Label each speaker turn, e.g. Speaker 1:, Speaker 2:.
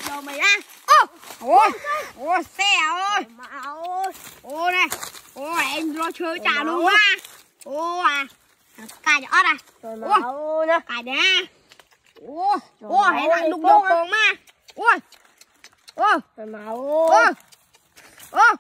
Speaker 1: đồ mày ra. Ôi xe ơi. Ô này. Ô em lo chơi trả luôn á. Ô à. Cài cho ớt à. Ô nè. Cài nè. Ô hãy lại đục đồ con mà. Ôi. Ô. Ô.